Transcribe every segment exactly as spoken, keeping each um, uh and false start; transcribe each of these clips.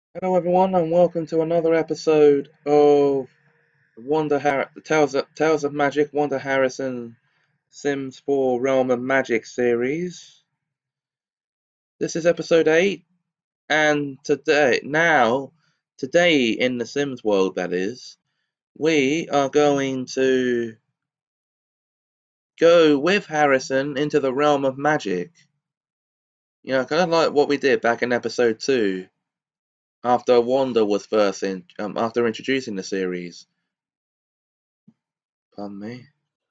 Hello, everyone, and welcome to another episode of Wanda Har- Tales of, Tales of Magic, Wanda Harrison Sims four Realm of Magic series. This is episode eight, and today, now, today in the Sims world, that is, we are going to go with Harrison into the realm of magic. You know, kind of like what we did back in episode two, after Wanda was first in, um, after introducing the series. Pardon me.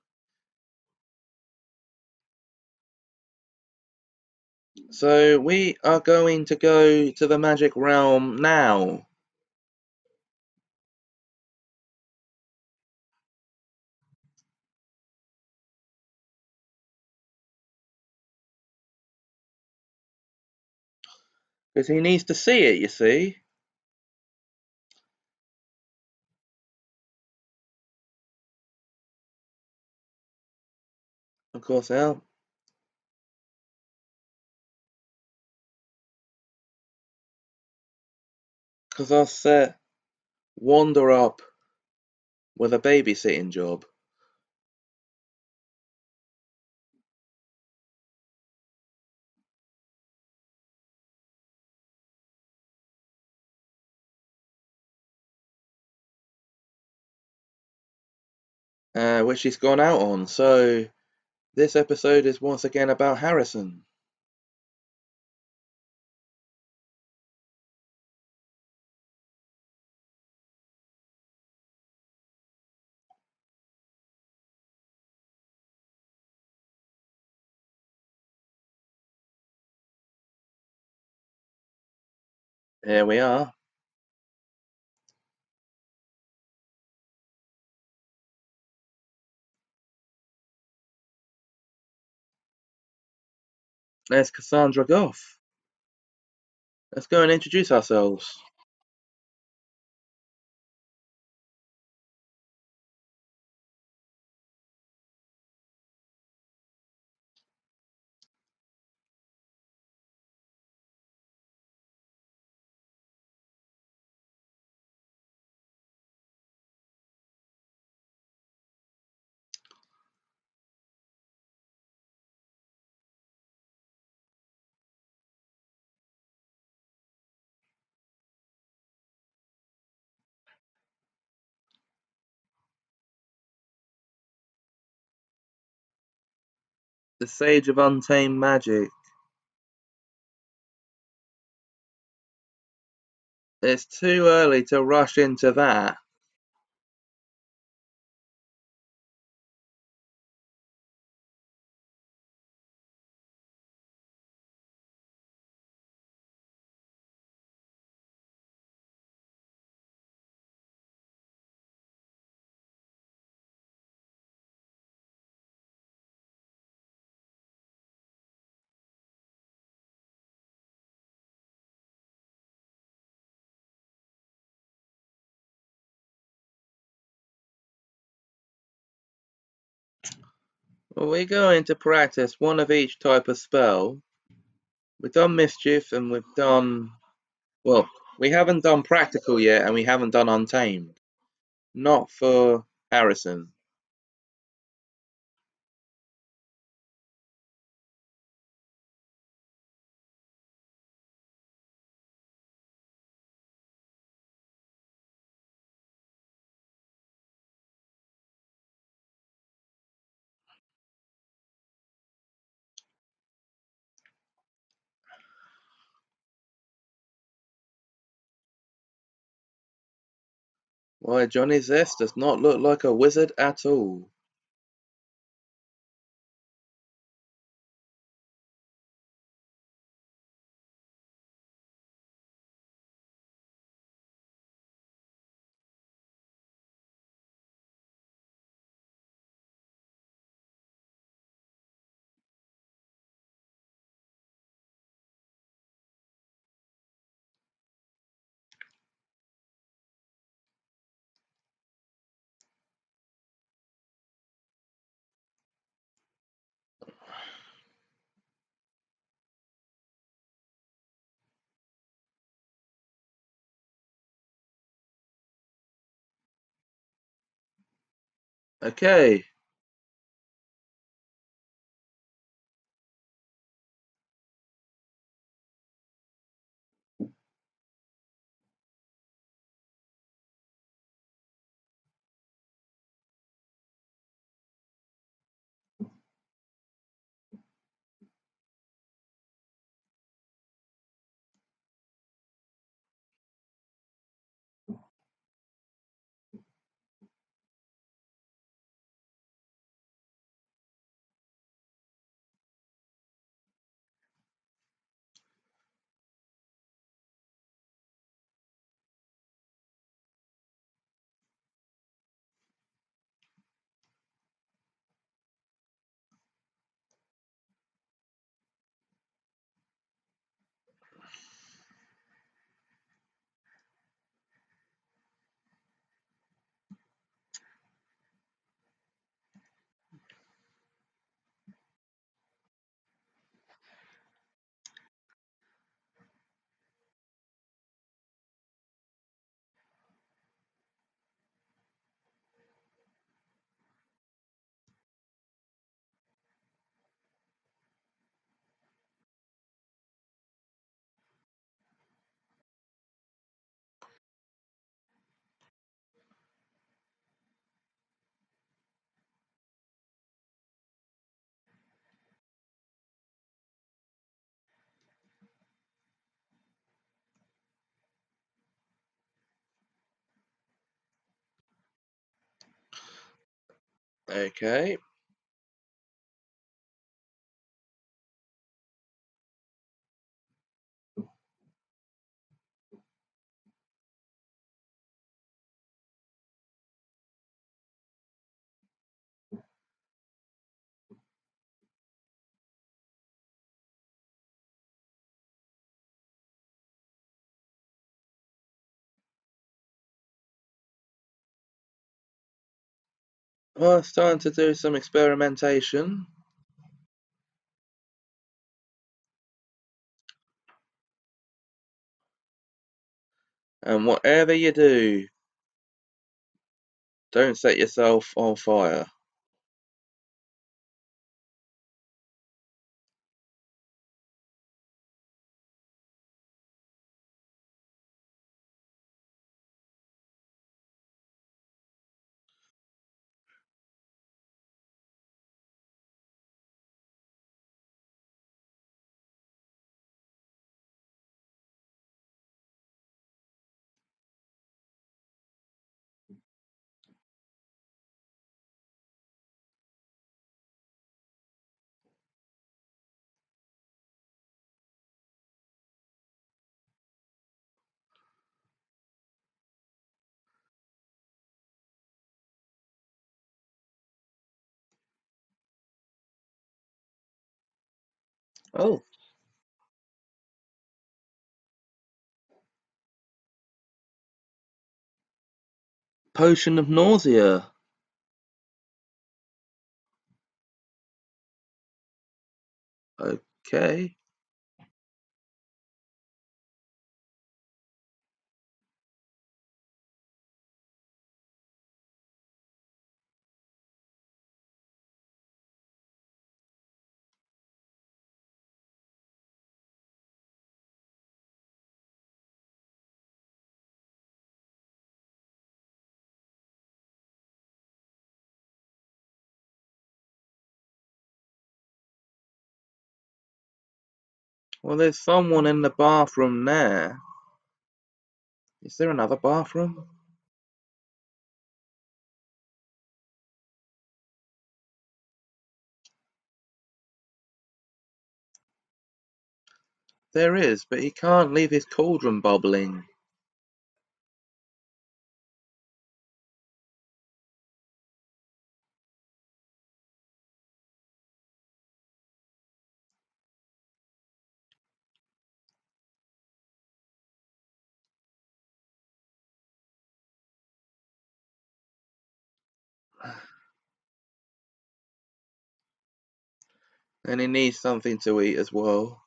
So we are going to go to the magic realm now. Because he needs to see it, you see. Of course, now, because I set Wander up with a babysitting job. Uh, which he's gone out on. So this episode is once again about Harrison. Here we are. There's Cassandra Goff. Let's go and introduce ourselves. The Sage of Untamed Magic. It's too early to rush into that. Well, we're going to practice one of each type of spell. We've done mischief and we've done, well, we haven't done practical yet and we haven't done untamed. Not for Harrison. Why, Johnny Zest does not look like a wizard at all. Okay. Okay. Well, it's time to do some experimentation. And whatever you do, don't set yourself on fire. Oh, potion of nausea. Okay. Well, there's someone in the bathroom there. Is there another bathroom? There is, but he can't leave his cauldron bubbling. And he needs something to eat as well.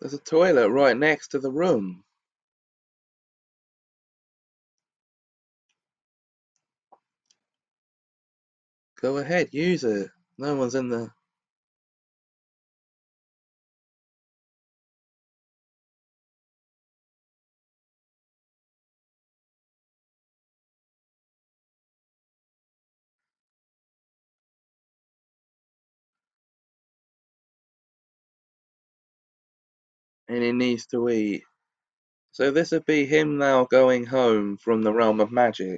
There's a toilet right next to the room. Go ahead, use it. No one's in the... and he needs to eat. So this would be him now going home from the realm of magic.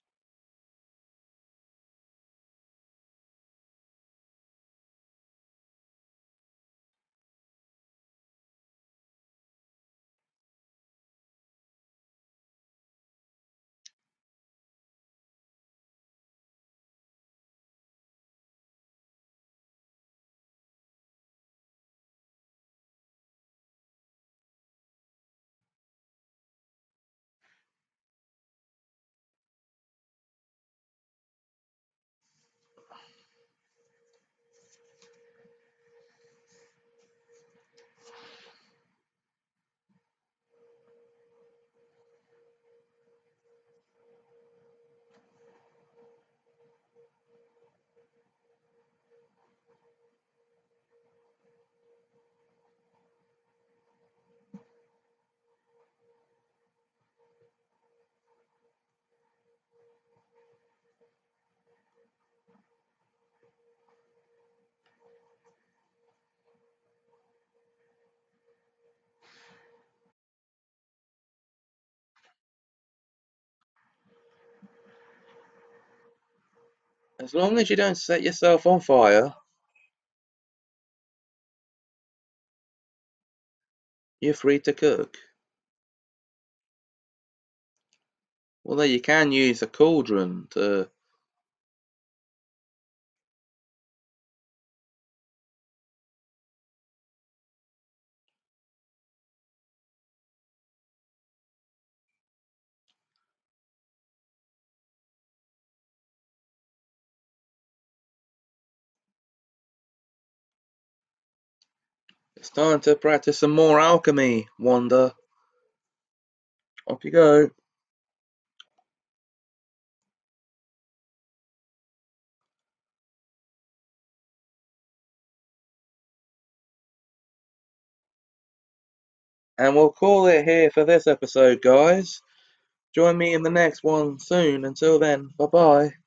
As long as you don't set yourself on fire, you're free to cook. Although you can use a cauldron to... It's time to practice some more alchemy, Wanda. Off you go. And we'll call it here for this episode, guys. Join me in the next one soon. Until then, bye bye.